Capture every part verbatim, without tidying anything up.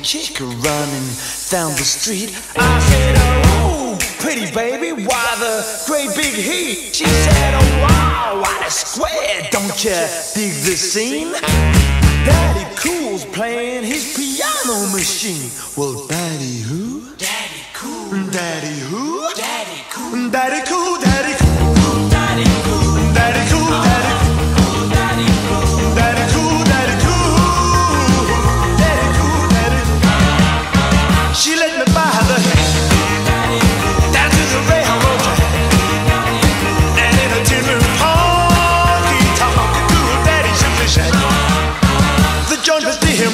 chick running down the street. I said, oh, pretty baby, why the great big heat? She said, oh wow, what a square, don't you dig the scene? Daddy Cool's playing his piano machine. Well, Daddy who? Daddy Cool. Daddy who? Daddy Cool. Daddy Cool, Daddy Cool. Daddy Cool. Daddy Cool, Daddy Cool. Daddy Cool. Daddy Cool, Daddy Cool. Daddy Cool, Daddy Cool. She let me buy the down to the railroad track. And in a tin honky tonk, cool Daddy simply said, the joint was dim,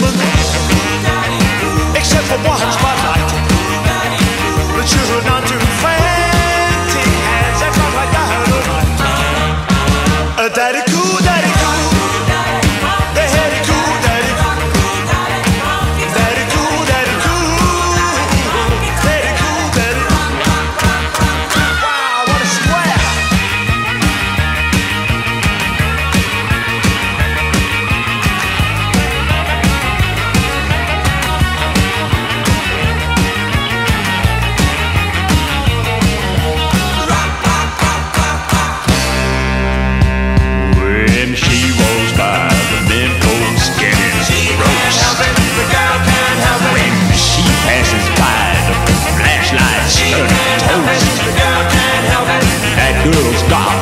except for one spotlight. The children on two frantic hands that felt like dynamite. A daddy cool, daddy cool. They had it cool, daddy cool. Daddy cool, daddy cool. Daddy cool, daddy cool. Wow, what a square. When she rolls by, the men go scared as ropes. When she passes by, the flashlights turn toast. That girl's got